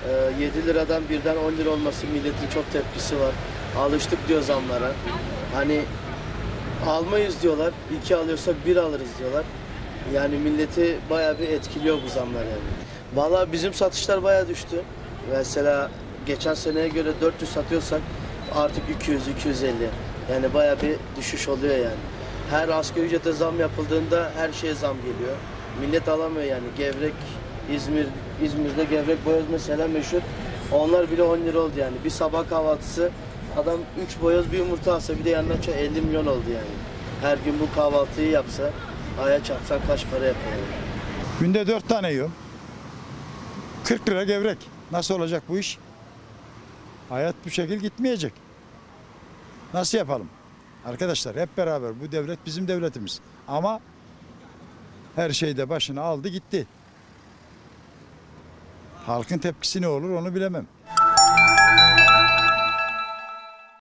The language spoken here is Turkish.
7 liradan birden 10 lira olması milletin çok tepkisi var. Alıştık diyor zamlara. Hani almayız diyorlar. 2 alıyorsak 1 alırız diyorlar. Yani milleti bayağı bir etkiliyor bu zamlar yani. Vallahi bizim satışlar bayağı düştü. Mesela geçen seneye göre 400 satıyorsak artık 200-250. Yani bayağı bir düşüş oluyor yani. Her asgari ücrete zam yapıldığında her şeye zam geliyor. Millet alamıyor yani. Gevrek, İzmir'de gevrek boyoz mesela meşhur. Onlar bile 10 lira oldu yani. Bir sabah kahvaltısı adam 3 boyoz bir yumurta alsa bir de yanına 50 milyon oldu yani. Her gün bu kahvaltıyı yapsa aya çarpsan kaç para yapıyor yani. Günde 4 tane yiyorum. 40 lira gevrek. Nasıl olacak bu iş? Hayat bu şekil gitmeyecek. Nasıl yapalım? Arkadaşlar hep beraber bu devlet bizim devletimiz. Ama her şeyde başını aldı gitti. Halkın tepkisi ne olur onu bilemem.